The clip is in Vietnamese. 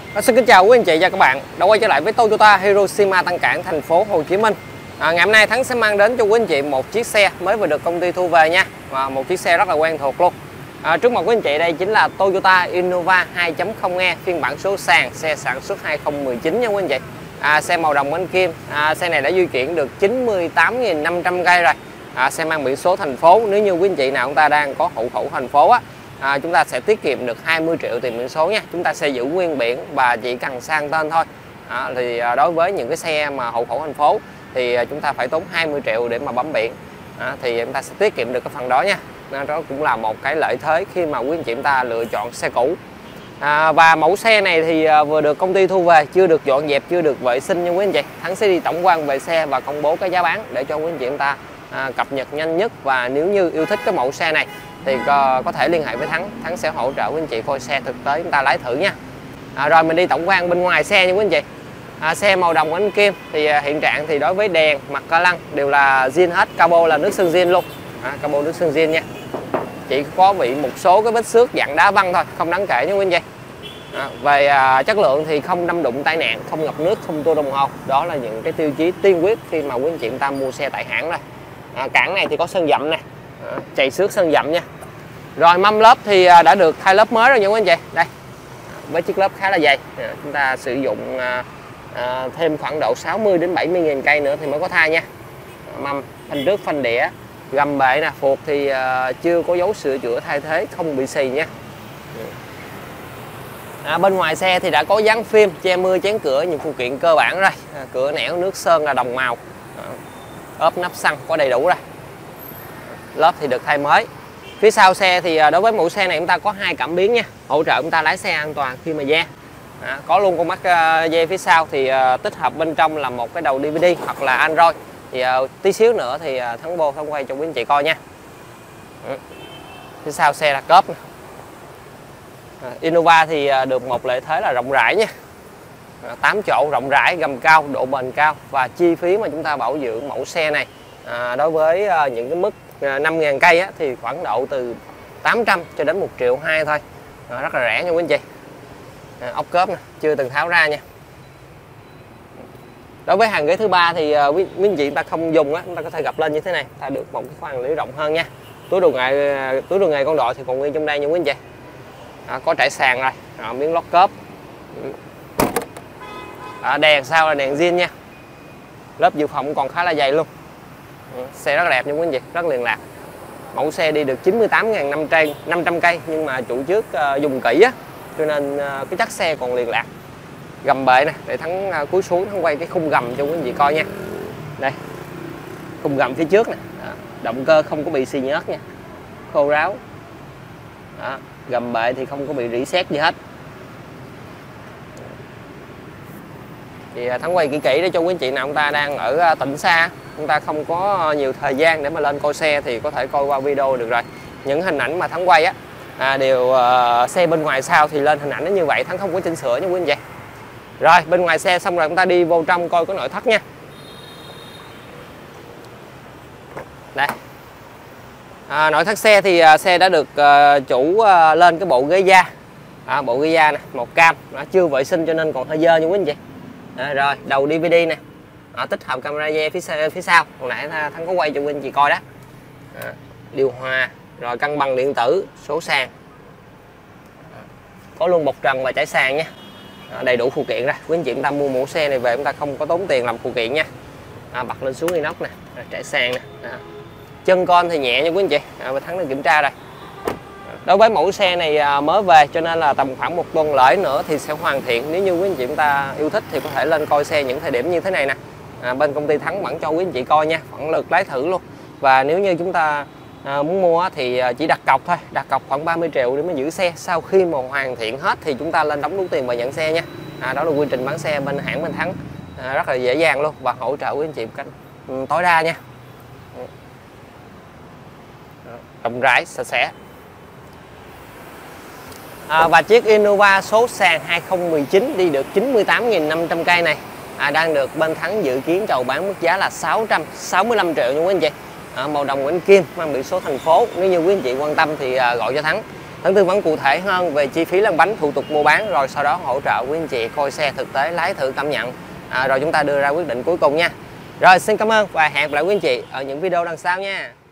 Xin kính chào quý anh chị và các bạn đã quay trở lại với Toyota Hiroshima Tân Cảng, thành phố Hồ Chí Minh. Ngày hôm nay Thắng sẽ mang đến cho quý anh chị một chiếc xe mới vừa được công ty thu về nha, và một chiếc xe rất là quen thuộc luôn. Trước mặt quý anh chị đây chính là Toyota Innova 2.0e phiên bản số sàn, xe sản xuất 2019 nha quý anh chị. Xe màu đồng bánh kim. Xe này đã di chuyển được 98.500 cây rồi. Xe mang biển số thành phố. Nếu như quý anh chị nào chúng ta đang có hộ khẩu thành phố á, chúng ta sẽ tiết kiệm được 20 triệu tiền biển số nha. Chúng ta sẽ giữ nguyên biển và chỉ cần sang tên thôi. Đối với những cái xe mà hộ khẩu thành phố thì chúng ta phải tốn 20 triệu để mà bấm biển. Thì chúng ta sẽ tiết kiệm được cái phần đó nha. Đó cũng là một cái lợi thế khi mà quý anh chị chúng ta lựa chọn xe cũ. Và mẫu xe này thì vừa được công ty thu về, chưa được dọn dẹp, chưa được vệ sinh nha quý anh chị. Thắng sẽ đi tổng quan về xe và công bố cái giá bán để cho quý anh chị chúng ta cập nhật nhanh nhất. Và nếu như yêu thích cái mẫu xe này thì có thể liên hệ với Thắng sẽ hỗ trợ quý anh chị coi xe thực tế chúng ta lái thử nha. Rồi mình đi tổng quan bên ngoài xe nha quý anh chị. Xe màu đồng ánh kim thì hiện trạng thì đối với đèn, mặt ca lăng đều là zin hết, cabo là nước sơn zin luôn. Cabo nước sơn zin nha. Chỉ có bị một số cái vết xước dạng đá văng thôi, không đáng kể nha quý anh chị. Về chất lượng thì không đâm đụng tai nạn, không ngập nước, không tua đồng hồ. Đó là những cái tiêu chí tiên quyết khi mà quý anh chị chúng ta mua xe tại hãng đây. Cản này thì có sơn dặm nè, chày xước sơn dặm nha. Rồi mâm lớp thì đã được thay lớp mới rồi nha quý anh chị. Đây, với chiếc lớp khá là dày. Chúng ta sử dụng thêm khoảng độ 60 đến 70.000 cây nữa thì mới có thay nha. Mâm, phanh trước, phanh đĩa, gầm bệ nè, phuộc thì chưa có dấu sửa chữa thay thế, không bị xì nha. Bên ngoài xe thì đã có dán phim che mưa, chén cửa, những phụ kiện cơ bản rồi. Cửa nẻo, nước sơn là đồng màu. Ốp nắp xăng có đầy đủ rồi. Lớp thì được thay mới. Phía sau xe thì đối với mẫu xe này chúng ta có 2 cảm biến nha, hỗ trợ chúng ta lái xe an toàn khi mà ra. Có luôn con mắt dây phía sau thì tích hợp bên trong là một cái đầu DVD hoặc là Android. Thì tí xíu nữa thì Thắng quay cho quý anh chị coi nha. Phía sau xe là cốp. Innova thì được một lợi thế là rộng rãi nha. 8 chỗ rộng rãi, gầm cao, độ bền cao. Và chi phí mà chúng ta bảo dưỡng mẫu xe này đối với những cái mức 5.000 cây á, thì khoảng độ từ 800 cho đến 1,2 triệu thôi. Rất là rẻ nha quý anh chị. Ốc cớp nè, chưa từng tháo ra nha. Đối với hàng ghế thứ ba thì quý anh chị ta không dùng á, chúng ta có thể gập lên như thế này, ta được một cái khoang lưỡi rộng hơn nha. Túi đồ nghề con đội thì còn nguyên trong đây nha quý anh chị. Có trải sàn rồi, miếng lót cớp. Đèn sau là đèn zin nha. Lớp dự phòng còn khá là dày luôn. Xe rất là đẹp nha quý anh chị, rất liền lạc. Mẫu xe đi được 98.500 cây nhưng mà chủ trước dùng kỹ á, cho nên cái chất xe còn liền lạc. Gầm bệ nè, để Thắng cúi xuống Thắng quay cái khung gầm cho quý anh chị coi nha. Đây, khung gầm phía trước nè, động cơ không có bị xì nhớt nha, khô ráo. Gầm bệ thì không có bị rỉ sét gì hết. Thì Thắng quay kỹ để cho quý anh chị nào chúng ta đang ở tỉnh xa, chúng ta không có nhiều thời gian để mà lên coi xe thì có thể coi qua video được rồi. Những hình ảnh mà Thắng quay á đều xe bên ngoài sau thì lên hình ảnh nó như vậy, Thắng không có chỉnh sửa nha quý anh chị. Rồi bên ngoài xe xong rồi chúng ta đi vô trong coi có nội thất nha. Đây, nội thất xe thì xe đã được chủ lên cái bộ ghế da, bộ ghế da nè, một cam, chưa vệ sinh cho nên còn hơi dơ nha quý anh chị. Rồi đầu DVD nè, tích hợp camera dây phía sau, hồi nãy Thắng có quay cho quý anh chị coi đó. Điều hòa, rồi cân bằng điện tử, số sàn, có luôn bọc trần và trải sàn nha. Đầy đủ phụ kiện ra. Quý anh chị chúng ta mua mẫu xe này về chúng ta không có tốn tiền làm phụ kiện nha. Bật lên xuống inox nè, trải sàn nè. Chân con thì nhẹ nha quý anh chị. Và Thắng đã kiểm tra rồi. Đối với mẫu xe này mới về cho nên là tầm khoảng 1 tuần lễ nữa thì sẽ hoàn thiện. Nếu như quý anh chị chúng ta yêu thích thì có thể lên coi xe những thời điểm như thế này nè. Bên công ty Thắng vẫn cho quý anh chị coi nha, vẫn lượt lái thử luôn. Và nếu như chúng ta muốn mua thì chỉ đặt cọc thôi, đặt cọc khoảng 30 triệu để mới giữ xe. Sau khi mà hoàn thiện hết thì chúng ta lên đóng đủ tiền và nhận xe nha. Đó là quy trình bán xe bên hãng bên Thắng, rất là dễ dàng luôn và hỗ trợ quý anh chị một cách tối đa nha. Rộng rãi, sạch sẽ. Và chiếc Innova số sàn 2019 đi được 98.500 cây này đang được bên Thắng dự kiến chào bán mức giá là 665 triệu nha quý anh chị. Màu đồng ánh kim, mang biển số thành phố. Nếu như quý anh chị quan tâm thì gọi cho Thắng Thắng tư vấn cụ thể hơn về chi phí lăn bánh, thủ tục mua bán, rồi sau đó hỗ trợ quý anh chị coi xe thực tế, lái thử cảm nhận, rồi chúng ta đưa ra quyết định cuối cùng nha. Rồi xin cảm ơn và hẹn gặp lại quý anh chị ở những video lần sau nha.